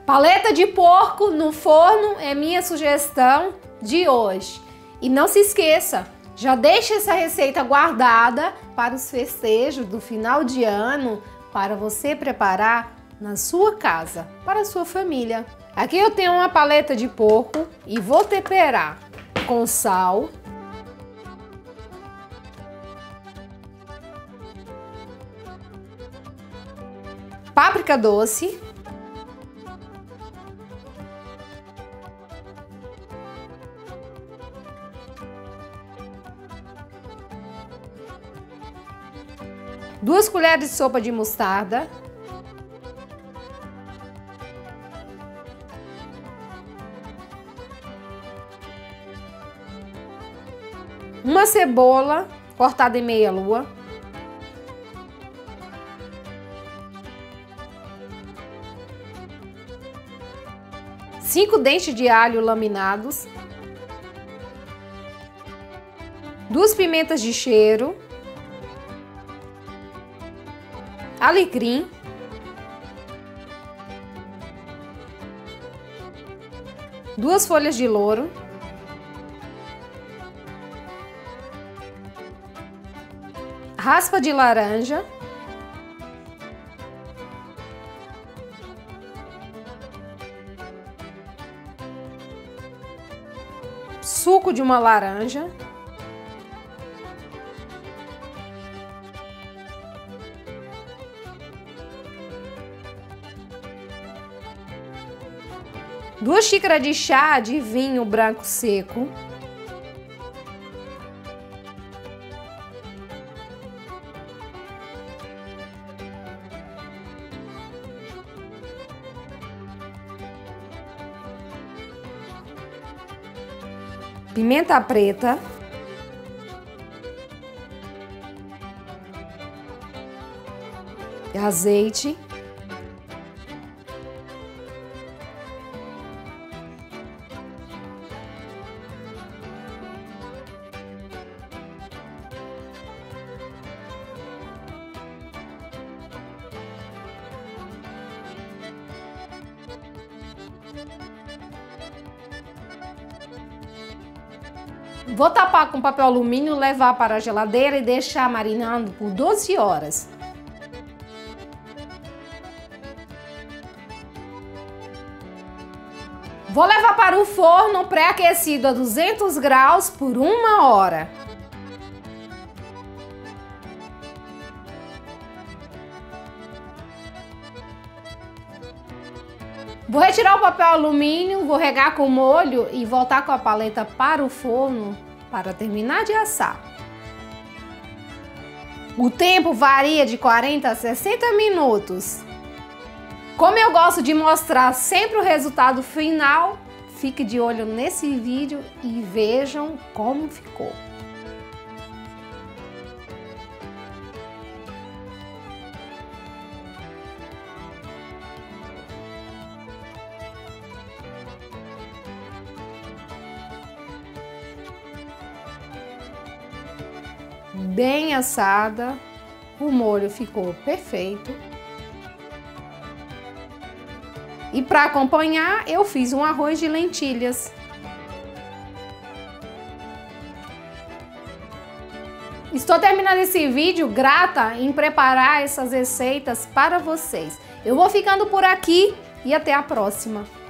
Paleta de porco no forno é minha sugestão de hoje. E não se esqueça, já deixa essa receita guardada para os festejos do final de ano, para você preparar na sua casa, para a sua família. Aqui eu tenho uma paleta de porco e vou temperar com sal, páprica doce, duas colheres de sopa de mostarda, uma cebola cortada em meia lua, cinco dentes de alho laminados, duas pimentas de cheiro, alecrim, duas folhas de louro, raspa de laranja, suco de uma laranja, duas xícaras de chá de vinho branco seco, pimenta preta, azeite, vou tapar com papel alumínio, levar para a geladeira e deixar marinando por 12 horas. Vou levar para o forno pré-aquecido a 200 graus por 1 hora. Vou retirar o papel alumínio, vou regar com molho e voltar com a paleta para o forno para terminar de assar. O tempo varia de 40 a 60 minutos. Como eu gosto de mostrar sempre o resultado final, fique de olho nesse vídeo e vejam como ficou. Bem assada, o molho ficou perfeito. E para acompanhar, eu fiz um arroz de lentilhas. Estou terminando esse vídeo grata em preparar essas receitas para vocês. Eu vou ficando por aqui e até a próxima.